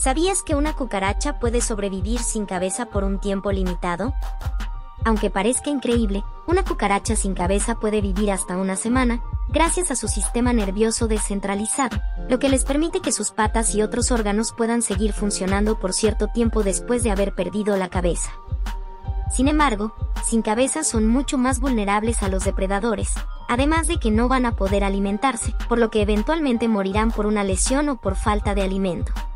¿Sabías que una cucaracha puede sobrevivir sin cabeza por un tiempo limitado? Aunque parezca increíble, una cucaracha sin cabeza puede vivir hasta una semana, gracias a su sistema nervioso descentralizado, lo que les permite que sus patas y otros órganos puedan seguir funcionando por cierto tiempo después de haber perdido la cabeza. Sin embargo, sin cabeza son mucho más vulnerables a los depredadores, además de que no van a poder alimentarse, por lo que eventualmente morirán por una lesión o por falta de alimento.